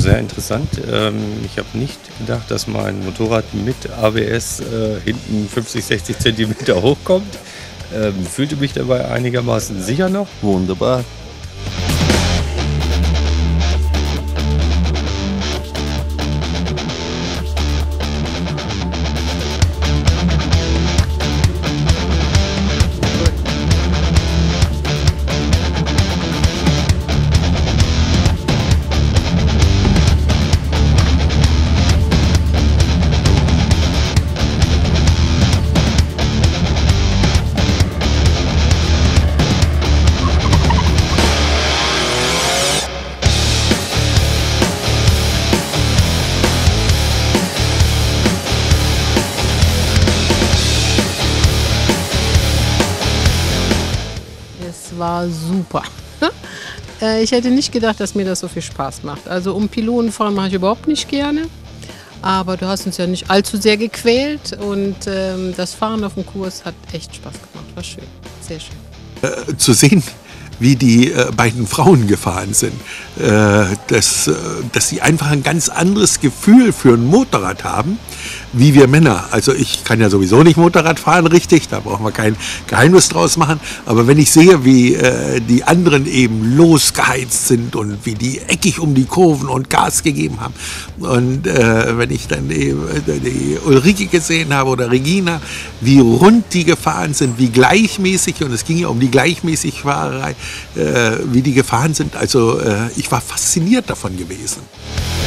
sehr interessant. Ich habe nicht gedacht, dass mein Motorrad mit ABS hinten 50, 60 Zentimeter hochkommt. Fühlte mich dabei einigermaßen sicher noch. Wunderbar. Es war super. Ich hätte nicht gedacht, dass mir das so viel Spaß macht. Also Pylonen fahren mache ich überhaupt nicht gerne. Aber du hast uns ja nicht allzu sehr gequält und das Fahren auf dem Kurs hat echt Spaß gemacht. War schön, sehr schön. Zu sehen, wie die beiden Frauen gefahren sind, dass sie einfach ein ganz anderes Gefühl für ein Motorrad haben, wie wir Männer. Also ich kann ja sowieso nicht Motorrad fahren, richtig, da brauchen wir kein Geheimnis draus machen. Aber wenn ich sehe, wie die anderen eben losgeheizt sind und wie die eckig um die Kurven und Gas gegeben haben und wenn ich dann die Ulrike gesehen habe oder Regina, wie rund die gefahren sind, wie gleichmäßig, und es ging ja um die gleichmäßig Fahrerei, wie die gefahren sind. Also ich war fasziniert davon gewesen.